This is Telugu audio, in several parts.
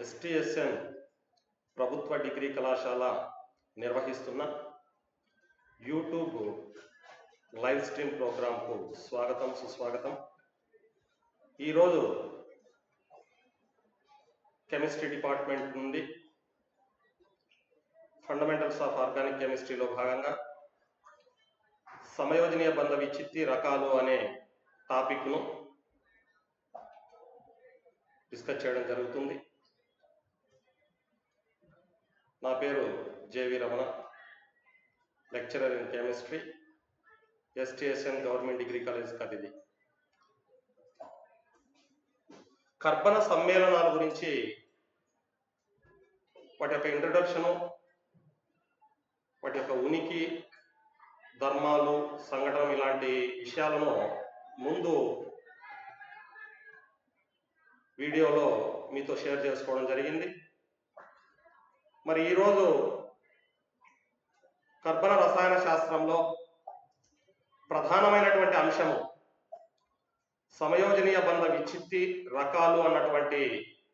STSN ప్రభుత్వ డిగ్రీ కళాశాల నిర్వహిస్తున్న యూట్యూబ్ లైవ్ స్ట్రీమ్ ప్రోగ్రాంకు స్వాగతం సుస్వాగతం. ఈరోజు కెమిస్ట్రీ డిపార్ట్మెంట్ నుండి ఫండమెంటల్స్ ఆఫ్ ఆర్గానిక్ కెమిస్ట్రీలో భాగంగా సమయోజనీయ బంధ విచ్చిత్తి రకాలు అనే టాపిక్ను డిస్కస్ చేయడం జరుగుతుంది. నా పేరు J V Ramana, lecturer in chemistry, STSN government degree college Kadiri. కర్బన సమ్మేళనాల గురించి వాటి యొక్క ఇంట్రడక్షను, వాటి యొక్క ఉనికి, ధర్మాలు, సంఘటన ఇలాంటి విషయాలను ముందు వీడియోలో మీతో షేర్ చేసుకోవడం జరిగింది. మరి ఈరోజు కర్బన రసాయన శాస్త్రంలో ప్రధానమైనటువంటి అంశము సమయోజనీయ బంధ విచ్చిత్తి రకాలు అన్నటువంటి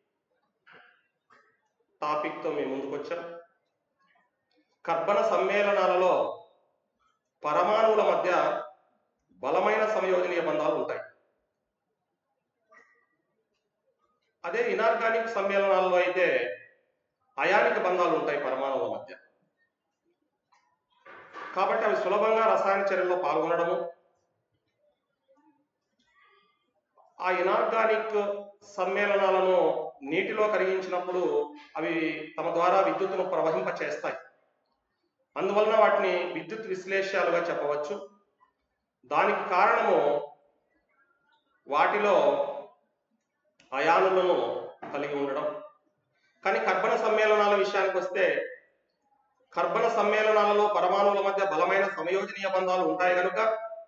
టాపిక్తో మీ ముందుకు వచ్చాం. కర్బన సమ్మేళనాలలో పరమాణువుల మధ్య బలమైన సమయోజనీయ బంధాలు ఉంటాయి. అదే ఇనార్గానిక్ సమ్మేళనాల్లో అయితే అయానిక బంధాలు ఉంటాయి పరమాణువుల మధ్య. కాబట్టి అవి సులభంగా రసాయన చర్యల్లో పాల్గొనడము, ఆ ఇనార్గానిక్ సమ్మేళనాలను నీటిలో కరిగించినప్పుడు అవి తమ ద్వారా విద్యుత్తును ప్రవహింప చేస్తాయి. అందువలన వాటిని విద్యుత్ విశ్లేష్యాలుగా చెప్పవచ్చు. దానికి కారణము వాటిలో అయానులను కలిగి ఉండడం. కానీ కర్బన సమ్మేళనాల విషయానికి వస్తే, కర్బన సమ్మేళనాలలో పరమాణువుల మధ్య బలమైన సమయోజనీయ బంధాలు ఉంటాయి కనుక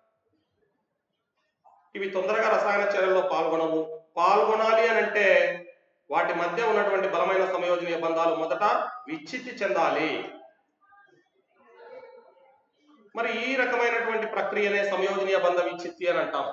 ఇవి తొందరగా రసాయన చర్యల్లో పాల్గొనాలి అని అంటే వాటి మధ్య ఉన్నటువంటి బలమైన సమయోజనీయ బంధాలు మొదట విచ్చిత్తి చెందాలి. మరి ఈ రకమైనటువంటి ప్రక్రియనే సమయోజనీయ బంధ విచ్చిత్తి అని అంటాం.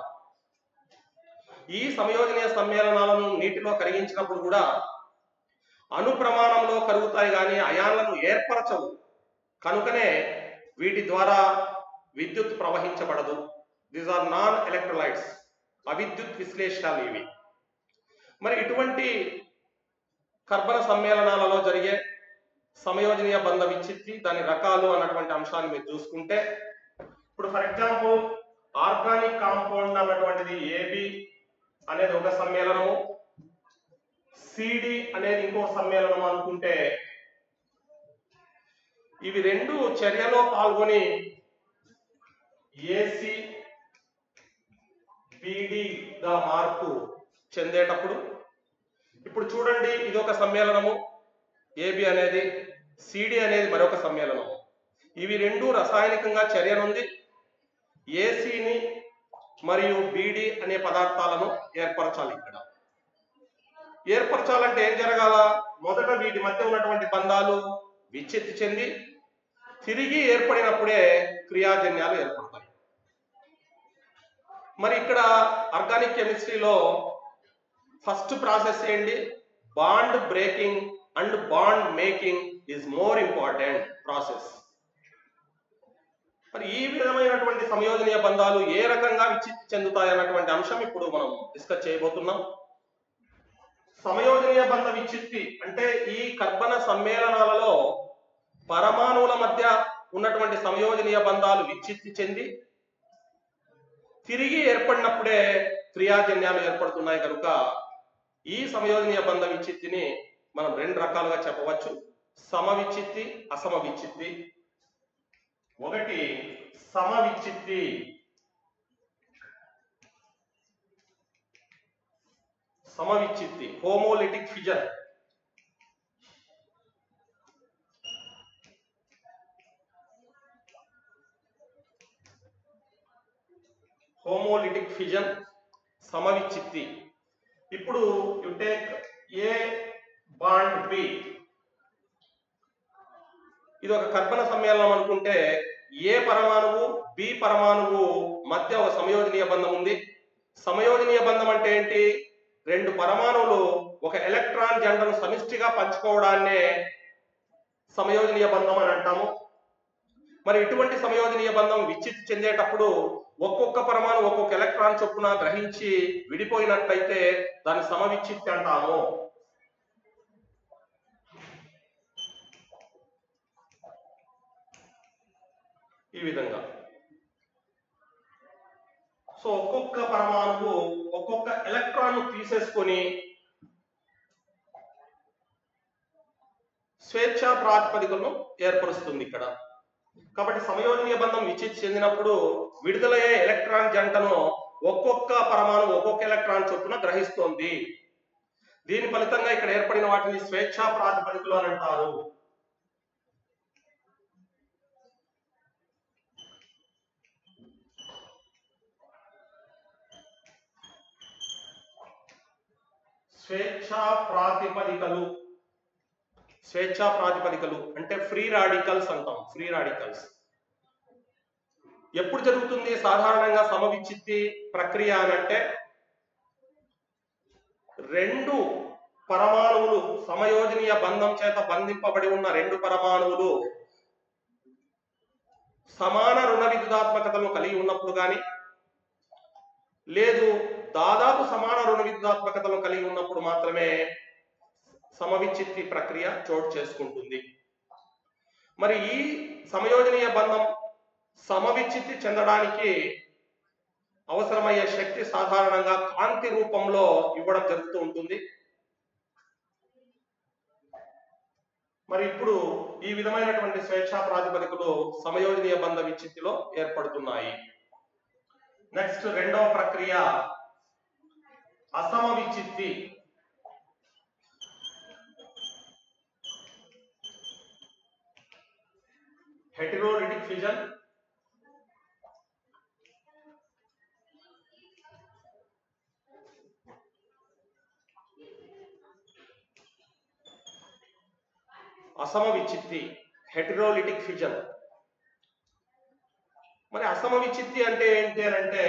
ఈ సమయోజనీయ సమ్మేళనాలను నీటిలో కరిగించినప్పుడు కూడా అణు ప్రమాణంలో కరుగుతాయి కానీ అయాన్లను ఏర్పరచవు. కనుకనే వీటి ద్వారా విద్యుత్ ప్రవహించబడదు. దీస్ ఆర్ నాన్ ఎలక్ట్రోలైట్స్, అవిద్యుత్ విశ్లేషాలు ఇవి. మరి ఇటువంటి కర్బన సమ్మేళనాలలో జరిగే సమయోజనీయ బంధ విచ్చిత్తి, దాని రకాలు అన్నటువంటి అంశాన్ని మీరు చూసుకుంటే, ఇప్పుడు ఫర్ ఎగ్జాంపుల్ ఆర్గానిక్ కాంపౌండ్ అన్నటువంటిది AB అనేది ఒక సమ్మేళనము, CD అనేది ఇంకో సమ్మేళనం అనుకుంటే, ఇవి రెండు చర్యలో పాల్గొని ACBDగా మార్పు చెందేటప్పుడు, ఇప్పుడు చూడండి ఇది ఒక సమ్మేళనము AB అనేది, CD అనేది మరొక సమ్మేళనము. ఇవి రెండు రసాయనికంగా చర్య నుండి ACని మరియు BD అనే పదార్థాలను ఏర్పరచాలి. ఇక్కడ ఏర్పరచాలంటే ఏం జరగాల? మొదట వీటి మధ్య ఉన్నటువంటి బంధాలు విచ్చిత్తి చెంది తిరిగి ఏర్పడినప్పుడే క్రియాజన్యాలు ఏర్పడతాయి. మరి ఇక్కడ ఆర్గానిక్ కెమిస్ట్రీలో ఫస్ట్ ప్రాసెస్ ఏంటి? Bond breaking and bond making is more important process. మరి ఈ విధమైనటువంటి సమయోజనీయ బంధాలు ఏ రకంగా విచ్చిత్తి చెందుతాయి అన్నటువంటి అంశం ఇప్పుడు మనం డిస్కస్ చేయబోతున్నాం. సమయోజనీయ బంధ విచ్చిత్తి అంటే ఈ కర్బన సమ్మేళనాలలో పరమాణువుల మధ్య ఉన్నటువంటి సమయోజనీయ బంధాలు విచ్చిత్తి చెంది తిరిగి ఏర్పడినప్పుడే క్రియాజన్యాలు ఏర్పడుతున్నాయి కనుక ఈ సమయోజనీయ బంధ విచ్చిత్తిని మనం రెండు రకాలుగా చెప్పవచ్చు: సమ విచ్చిత్తి, అసమ విచ్చిత్తి. ఒకటి సమ విచ్చిత్తి. సమవిచ్చిత్తి, హోమోలిటిక్ ఫిజన్. హోమోలిటిక్ ఫిజన్, సమవిచ్చిత్తి. ఇప్పుడు you take A bond B. ఇది ఒక కర్బన సమ్మేళనం అనుకుంటే A పరమాణువు B పరమాణువు మధ్య ఒక సమయోజనీయ బంధం ఉంది. సమయోజనీయ బంధం అంటే ఏంటి? రెండు పరమాణువులు ఒక ఎలక్ట్రాన్ జంటను సమిష్టిగా పంచుకోవడాన్నే సమయోజనీయ బంధం అని అంటాము. మరి ఇటువంటి సమయోజనీయ బంధం విచ్ఛిత్తి చెందేటప్పుడు ఒక్కొక్క పరమాణు ఒక్కొక్క ఎలక్ట్రాన్ చొప్పున గ్రహించి విడిపోయినట్లయితే దాన్ని సమవిచ్ఛిత్తి అంటాము. ఈ విధంగా సో ఒక్కొక్క పరమాణువు ఒక్కొక్క ఎలక్ట్రాన్ తీసేసుకొని స్వేచ్ఛా ప్రాతిపదికలను ఏర్పరుస్తుంది ఇక్కడ. కాబట్టి సమయోజనీయ బంధం విచ్ఛిత్తి చెందినప్పుడు విడుదలయ్యే ఎలక్ట్రాన్ జంటను ఒక్కొక్క పరమాణువు ఒక్కొక్క ఎలక్ట్రాన్ చొప్పున గ్రహిస్తోంది. దీని ఫలితంగా ఇక్కడ ఏర్పడిన వాటిని స్వేచ్ఛా ప్రాతిపదికలు అని అంటారు. స్వేచ్ఛా ప్రాతిపదికలు అంటే ఫ్రీ రాడికల్స్ అంటాం. ఫ్రీ రాడికల్స్ ఎప్పుడు జరుగుతుంది సాధారణంగా సమవిచ్ఛిత్తి ప్రక్రియ అని అంటే రెండు పరమాణువులు సమయోజనీయ బంధం చేత బంధింపబడి ఉన్న రెండు పరమాణువులు సమాన రుణ విద్యుదాత్మకతను కలిగి ఉన్నప్పుడు కానీ లేదు దాదాపు సమాన రుణ విద్యుదాత్మకతను కలిగి ఉన్నప్పుడు మాత్రమే సమవిచ్ఛిత్తి ప్రక్రియ చోటు చేసుకుంటుంది. మరి ఈ సమయోజనీయ బంధం సమవిచ్ఛిత్తి చెందడానికి అవసరమయ్యే శక్తి సాధారణంగా కాంతి రూపంలో ఇవ్వడం జరుగుతూ ఉంటుంది. మరి ఇప్పుడు ఈ విధమైనటువంటి స్వేచ్ఛా ప్రాతిపదికలు సమయోజనీయ బంధ విచ్ఛిత్తిలో ఏర్పడుతున్నాయి. నెక్స్ట్ రెండవ ప్రక్రియ అసమవిచ్ఛిత్తి. హెటెరోలిటిక్ ఫిజన్ అసమవిచ్ఛిత్తి హెటెరోలిటిక్ ఫిజన్. మరి అసమవిచ్ఛిత్తి అంటే ఏంటి అని అంటే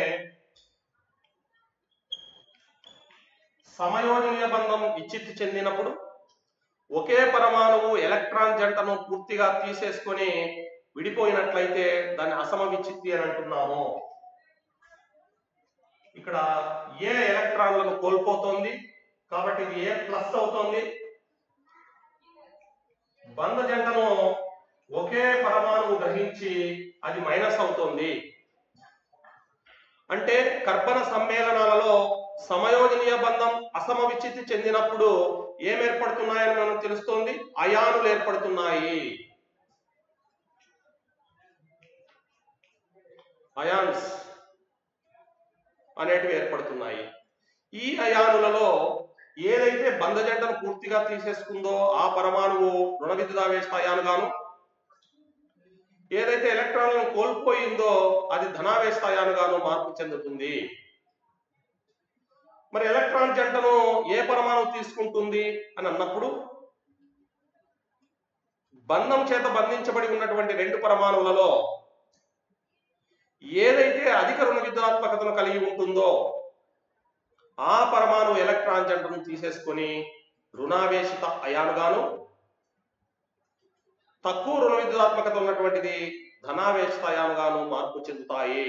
సమయోజనీయ బంధం విచ్ఛిత్తి చెందినప్పుడు ఒకే పరమాణువు ఎలక్ట్రాన్ జంటను పూర్తిగా తీసేసుకొని విడిపోయినట్లయితే దాన్ని అసమవిచ్ఛిత్తి అని అంటున్నాము. ఇక్కడ ఏ ఎలక్ట్రాన్లను కోల్పోతోంది కాబట్టి ఇది ఏ ప్లస్ అవుతోంది. బంధ జంటను ఒకే పరమాణువు గ్రహించి అది మైనస్ అవుతోంది. అంటే కర్బన సమ్మేళనాలలో సమయోజనీయ బంధం అసమవిచ్ఛిత్తి చెందినప్పుడు ఏం ఏర్పడుతున్నాయని మనకు తెలుస్తోంది, అయానులు ఏర్పడుతున్నాయి. అయాన్స్ అనేటివి ఏర్పడుతున్నాయి. ఈ అయానులలో ఏదైతే బంధ జంటను పూర్తిగా తీసేసుకుందో ఆ పరమాణువు రుణ విద్యుదావేశ అయాను గాను, ఏదైతే ఎలక్ట్రాన్లను కోల్పోయిందో అది ధనావేశ అయాను గాను మార్పు చెందుతుంది. మరి ఎలక్ట్రాన్ జంటను ఏ పరమాణువు తీసుకుంటుంది అని అన్నప్పుడు బంధం చేత బంధించబడి ఉన్నటువంటి రెండు పరమాణువులలో ఏదైతే అధిక రుణ విద్యుదాత్మకతను కలిగి ఉంటుందో ఆ పరమాణు ఎలక్ట్రాన్ జంటను తీసేసుకొని రుణావేశిత అయానుగాను, తక్కువ రుణ విద్యుదాత్మకత ఉన్నటువంటిది ధనావేశిత అయానుగాను మార్పు చెందుతాయి.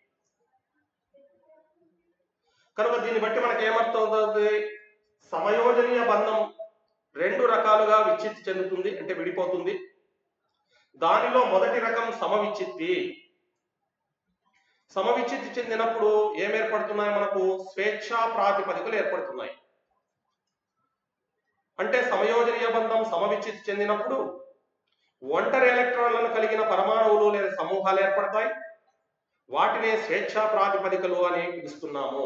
కనుక దీన్ని బట్టి మనకి ఏమర్థమవుతుంది, సమయోజనీయ బంధం రెండు రకాలుగా విచ్ఛిత్తి చెందుతుంది అంటే విడిపోతుంది. దానిలో మొదటి రకం సమవిచ్ఛిత్తి. సమవిచ్ఛిత్తి చెందినప్పుడు ఏం ఏర్పడుతున్నాయి, మనకు స్వేచ్ఛా ప్రాతిపదికలు ఏర్పడుతున్నాయి. అంటే సమయోజనీయ బంధం సమవిచ్ఛిత్తి చెందినప్పుడు ఒంటరి ఎలక్ట్రాన్లను కలిగిన పరమాణువులు లేదా సమూహాలు ఏర్పడతాయి. వాటినే స్వేచ్ఛా ప్రాతిపదికలు అని పిలుస్తున్నాము.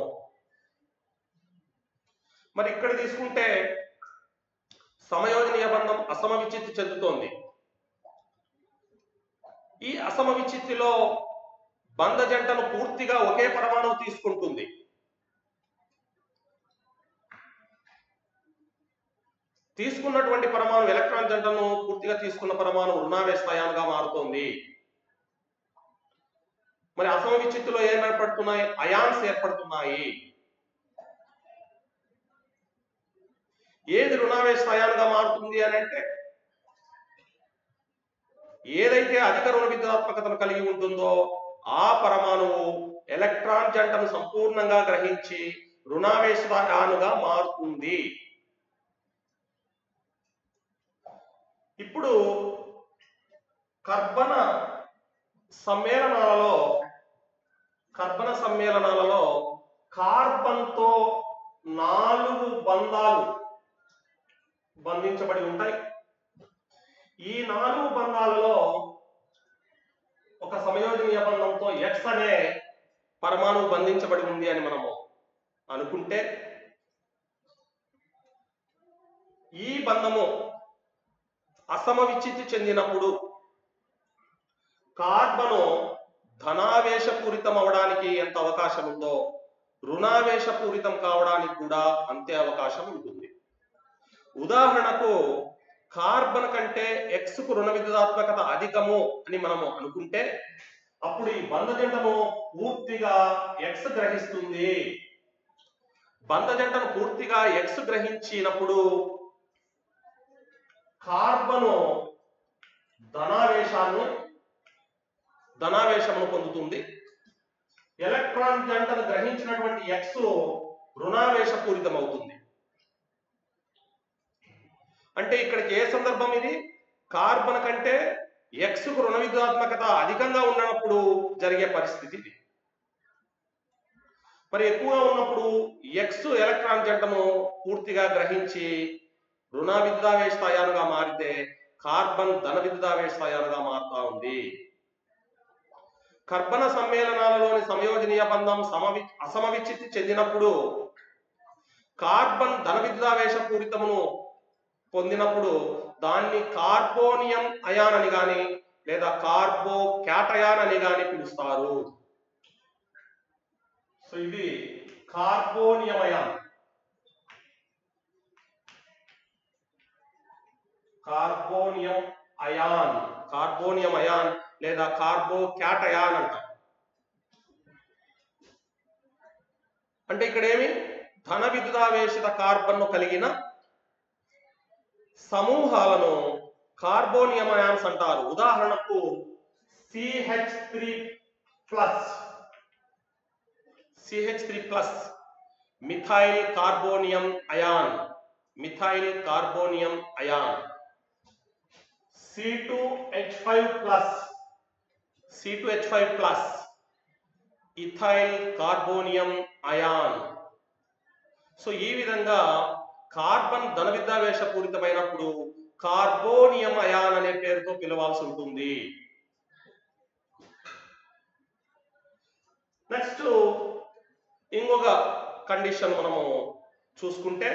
మరి ఇక్కడ తీసుకుంటే సమయోజనీయ బంధం అసమవిచ్ఛిత్తి చెందుతోంది. ఈ అసమవిచ్ఛిత్తిలో బంధ జంటను పూర్తిగా ఒకే పరమాణువు తీసుకుంటుంది. తీసుకున్నటువంటి పరమాణు ఎలక్ట్రాన్ జంటను పూర్తిగా తీసుకున్న పరమాణు రుణావేశ అయానుగా మారుతోంది. మరి అసమవిచ్ఛిత్తిలో ఏం ఏర్పడుతున్నాయి, అయాన్స్ ఏర్పడుతున్నాయి. ఏది రుణావేశ అయానుగా మారుతుంది అని అంటే ఏదైతే అధిక రుణ విద్యుదాత్మకతను కలిగి ఉంటుందో ఆ పరమాణువు ఎలక్ట్రాన్ జంటను సంపూర్ణంగా గ్రహించి రుణావేశ అయానుగా మారుతుంది. ఇప్పుడు కర్బన సమ్మేళనాలలో కార్బన్తో 4 బంధాలు బంధించబడి ఉంటాయి. ఈ 4 బంధాలలో ఒక సమయోజనీయ బంధంతో X అనే పరమాణువు బంధించబడి ఉంది అని మనము అనుకుంటే ఈ బంధము అసమవిచ్ఛిత్తి చెందినప్పుడు కార్బను ధనావేశపూరితం అవడానికి ఎంత అవకాశం ఉందో రుణావేశపూరితం కావడానికి కూడా అంతే అవకాశం ఉంటుంది. ఉదాహరణకు కార్బన్ కంటే X కు రుణ విద్యుదాత్మకత అధికము అని మనము అనుకుంటే అప్పుడు ఈ బంధజంటను పూర్తిగా X గ్రహిస్తుంది. బంధజంటను పూర్తిగా X గ్రహించినప్పుడు కార్బను ధనావేశమును పొందుతుంది. ఎలక్ట్రాన్ జంటను గ్రహించినటువంటి X రుణావేశపూరితం అవుతుంది. అంటే ఇక్కడికి ఏ సందర్భం ఇది? కార్బన్ కంటే X కు రుణ విద్యుదాత్మకత అధికంగా ఉన్నప్పుడు జరిగే పరిస్థితి ఇది. మరి ఎక్కువగా ఉన్నప్పుడు X ఎలక్ట్రాన్ జంటను పూర్తిగా గ్రహించి రుణ విద్యుదావేశ అయానుగా మారితే కార్బన్ ధన విద్యుదావేశ అయానుగా మారుతా ఉంది. కర్బన సమ్మేళనాలలోని సమయోజనీయ బంధం అసమవిచ్ఛిత్తి చెందినప్పుడు కార్బన్ ధన విద్యుదావేశ పూరితమును పొందినప్పుడు దాన్ని కార్బోనియం అయాన్ అని గాని లేదా కార్బో క్యాటయాన్ అని గాని పిలుస్తారు. సో ఇది కార్బోనియం అయాన్, కార్బోనియం అయాన్ లేదా కార్బో క్యాటయాన్ అంటారు. అంటే ఇక్కడ ఏమి ధన విద్యుదావేశిత కార్బన్ను కలిగిన సమూహాలను కార్బోనియం అయాన్స్ అంటారు. ఉదాహరణకు CH3+ methyl carbonium ion, C2H5+ ethyl carbonium ion. So ఈ విధంగా కార్బన్ ధన విద్యుదావేశ పూరితమైనప్పుడు కార్బోనియం అయాన్ అనే పేరుతో పిలవాల్సి ఉంటుంది. నెక్స్ట్ ఇంకొక కండిషన్ మనము చూసుకుంటే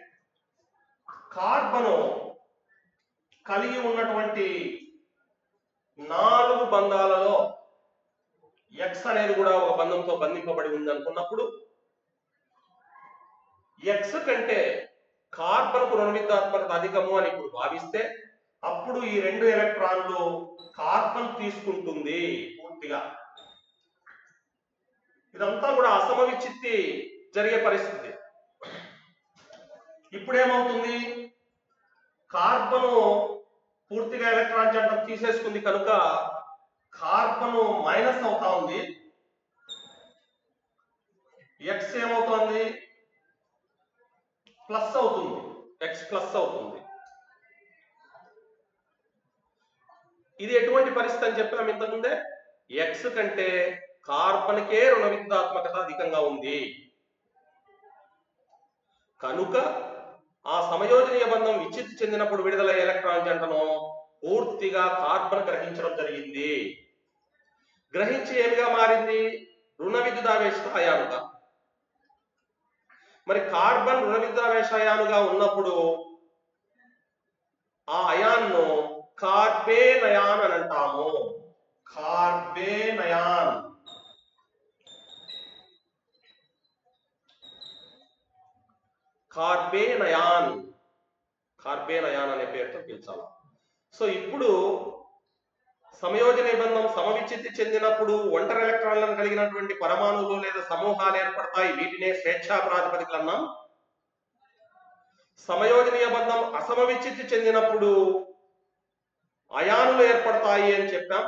కార్బను కలిగి ఉన్నటువంటి 4 బంధాలలో X అనేది కూడా ఒక బంధంతో బంధింపబడి ఉంది అనుకున్నప్పుడు X కంటే కార్బన్ కు రుణ విద్యుదాత్మకత అధికము అని ఇప్పుడు భావిస్తే అప్పుడు ఈ 2 ఎలక్ట్రాన్లు కార్బన్ తీసుకుంటుంది పూర్తిగా. ఇదంతా కూడా అసమవిచ్ఛిత్తి జరిగే పరిస్థితి. ఇప్పుడు ఏమవుతుంది? కార్బను పూర్తిగా ఎలక్ట్రాన్ జంటను తీసేసుకుంది కనుక కార్బను మైనస్ అవుతా ఉంది. X ఏమవుతుంది? ప్లస్ అవుతుంది. X ప్లస్ అవుతుంది. ఇది ఎటువంటి పరిస్థితి అని చెప్పాము ఇంతకుముందే? X కంటే కార్బన్ కే రుణ విద్యుదాత్మకత అధికంగా ఉంది కనుక ఆ సమయోజనీయ బంధం విచ్ఛిత్తి చెందినప్పుడు విడుదలయ్యే ఎలక్ట్రాన్ జంటను పూర్తిగా కార్బన్ గ్రహించడం జరిగింది. గ్రహించి ఏమిగా మారింది? రుణ విద్యుదావేశ అయానుగా. మరి కార్బన్ రుణ విద్యుదావేశ అయానుగా ఉన్నప్పుడు ఆ అయాన్ను కార్బేన్ అయాన్ అని అంటాము. కార్బేన్ అయాన్. కార్బేన్ అయాన్ అనే పేరుతో పిలిచాలి. సో ఇప్పుడు సమయోజన బంధం సమవిచ్ఛిత్తి చెందినప్పుడు ఒంటరి ఎలక్ట్రాన్లను కలిగినటువంటి పరమాణువులు లేదా సమూహాలు ఏర్పడతాయి. వీటినే స్వేచ్ఛా ప్రాతిపదికలు అన్నాం. సమయోజనీయ బంధం అసమవిచ్ఛిత్తి చెందినప్పుడు అయానులు ఏర్పడతాయి అని చెప్పాం.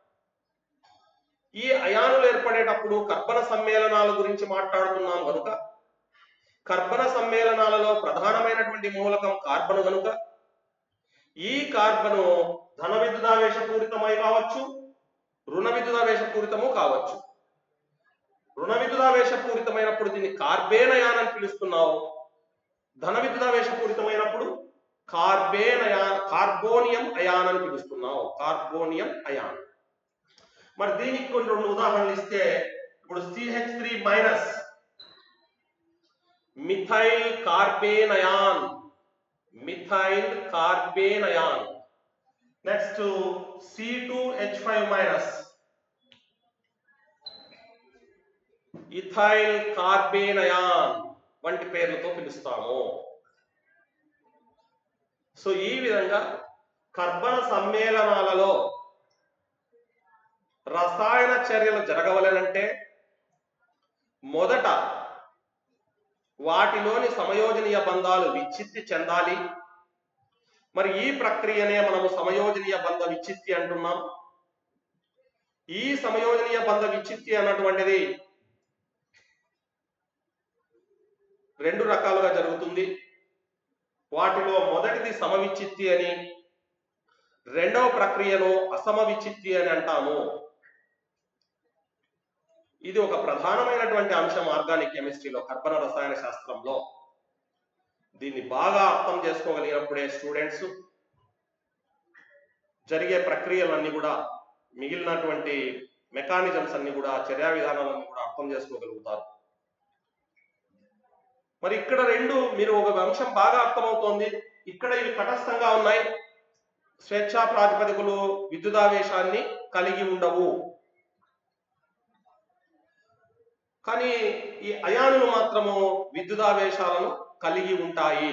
ఈ అయానులు ఏర్పడేటప్పుడు కర్బన సమ్మేళనాల గురించి మాట్లాడుతున్నాం కనుక కర్బన సమ్మేళనాలలో ప్రధానమైనటువంటి మూలకం కార్బన్ కనుక ఈ కార్బను ధన విద్యుదావేశపూరితమై కావచ్చు, రుణ విద్యుదావేశపూరితము కావచ్చు. రుణ విద్యుదావేశపూరితమైనప్పుడు దీన్ని కార్బేన్ అయాన్ అని పిలుస్తున్నావు. ధన విద్యుదావేశపూరితమైనప్పుడు కార్బోనియం అయాన్ అని పిలుస్తున్నావు. Carbonium ion. మరి దీనికి కొన్ని రెండు ఉదాహరణలు ఇస్తే, ఇప్పుడు CH3 minus methyl carbene ion, methyl carbene ion. Next C2H5 minus ethyl carbene ion వంటి పేర్లతో పిలుస్తాము. సో ఈ విధంగా కర్బన సమ్మేళనాలలో రసాయన చర్యలు జరగవలెనంటే మొదట వాటిలోని సమయోజనీయ బంధాలు విచ్ఛిత్తి చెందాలి. మరి ఈ ప్రక్రియనే మనము సమయోజనీయ బంధ విచ్ఛిత్తి అంటున్నాం. ఈ సమయోజనీయ బంధ విచ్ఛిత్తి అన్నటువంటిది రెండు రకాలుగా జరుగుతుంది. వాటిలో మొదటిది సమవిచ్ఛిత్తి అని, రెండవ ప్రక్రియను అసమవిచ్ఛిత్తి అని అంటాము. ఇది ఒక ప్రధానమైనటువంటి అంశం ఆర్గానిక్ కెమిస్ట్రీలో, కర్బన రసాయన శాస్త్రంలో. దీన్ని బాగా అర్థం చేసుకోగలిగినప్పుడే స్టూడెంట్స్ జరిగే ప్రక్రియలన్నీ కూడా, మిగిలినటువంటి మెకానిజమ్స్ అన్ని కూడా, చర్యా విధానాలన్నీ కూడా అర్థం చేసుకోగలుగుతారు. మరి ఇక్కడ మీరు ఒక అంశం బాగా అర్థమవుతోంది. ఇక్కడ ఇవి తటస్థంగా ఉన్నాయి. స్వేచ్ఛా ప్రాతిపదికలు విద్యుదావేశాన్ని కలిగి ఉండవు. కానీ ఈ అయానులు మాత్రము విద్యుదావేశాలను కలిగి ఉంటాయి.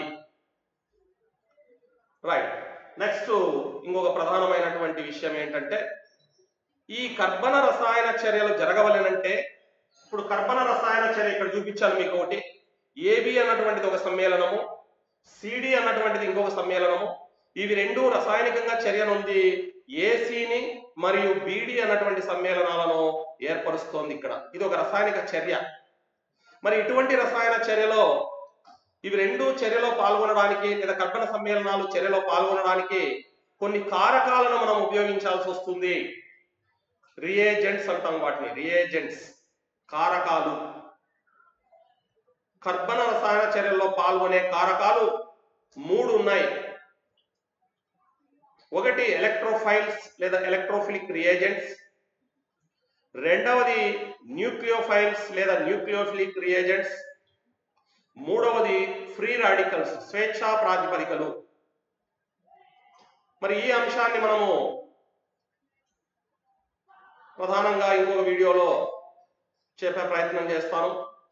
రైట్. నెక్స్ట్ ఇంకొక ప్రధానమైనటువంటి విషయం ఏంటంటే, ఈ కర్బన రసాయన చర్యలు జరగవలెనంటే, ఇప్పుడు కర్బన రసాయన చర్య ఇక్కడ చూపించాను మీకు ఒకటి. AB అన్నటువంటిది ఒక సమ్మేళనము, CD అన్నటువంటిది ఇంకొక సమ్మేళనము. ఇవి రెండు రసాయనికంగా చర్యనుంది ACని మరియు BD అన్నటువంటి సమ్మేళనాలను ఏర్పరుస్తోంది. ఇక్కడ ఇది ఒక రసాయనిక చర్య. మరి ఇటువంటి రసాయన చర్యలో ఇవి రెండు చర్యలో పాల్గొనడానికి, లేదా కర్బన సమ్మేళనాలు చర్యలో పాల్గొనడానికి కొన్ని కారకాలను మనం ఉపయోగించాల్సి వస్తుంది. రియేజెంట్స్ అంటాం వాటిని. రియేజెంట్స్, కారకాలు. కర్బన రసాయన చర్యల్లో పాల్గొనే కారకాలు 3 ఉన్నాయి. ఒకటి ఎలక్ట్రోఫైల్స్ లేదా ఎలక్ట్రోఫిలిక్ రియేజెంట్స్, రెండవది న్యూక్లియోఫైల్స్ లేదా న్యూక్లియోఫిలిక్ రియేజెంట్స్, మూడవది ఫ్రీ రాడికల్స్, స్వేచ్ఛా ప్రాతిపదికలు. మరి ఈ అంశాన్ని మనము ప్రధానంగా ఇంకొక వీడియోలో చెప్పే ప్రయత్నం చేస్తాను.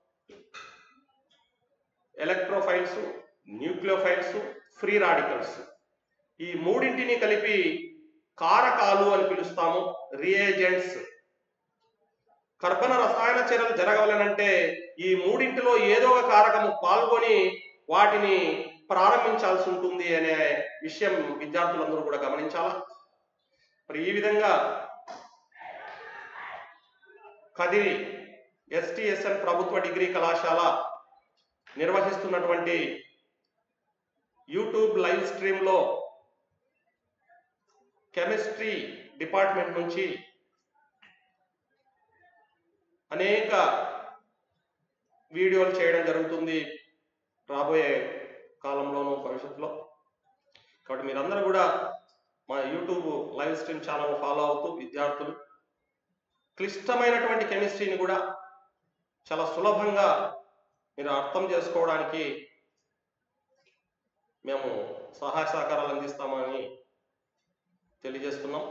ఎలక్ట్రోఫైల్స్, న్యూక్లియోఫైల్స్, ఫ్రీ రాడికల్స్, ఈ మూడింటిని కలిపి కారకాలు అని పిలుస్తాము, రియేజెంట్స్. కర్బన రసాయన చర్యలు జరగవలనంటే ఈ మూడింటిలో ఏదో ఒక కారకము పాల్గొని వాటిని ప్రారంభించాల్సి ఉంటుంది అనే విషయం విద్యార్థులందరూ కూడా గమనించాలా. మరి ఈ విధంగా కదిరి STSN ప్రభుత్వ డిగ్రీ కళాశాల నిర్వహిస్తున్నటువంటి యూట్యూబ్ లైవ్ స్ట్రీమ్లో కెమిస్ట్రీ డిపార్ట్మెంట్ నుంచి అనేక వీడియోలు చేయడం జరుగుతుంది రాబోయే కాలంలోనూ, భవిష్యత్తులో. కాబట్టి మీరందరూ కూడా మా YouTube live stream channel follow అవుతూ విద్యార్థులు క్లిష్టమైనటువంటి కెమిస్ట్రీని కూడా చాలా సులభంగా మీరు అర్థం చేసుకోవడానికి మేము సహాయ సహకారాలు అందిస్తామని తెలియజేస్తున్నాం.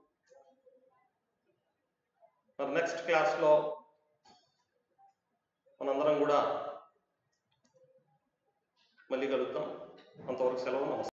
మరి నెక్స్ట్ క్లాస్లో మనందరం కూడా మళ్ళీ కలుద్దాం. అంతవరకు సెలవు. నమస్కారం.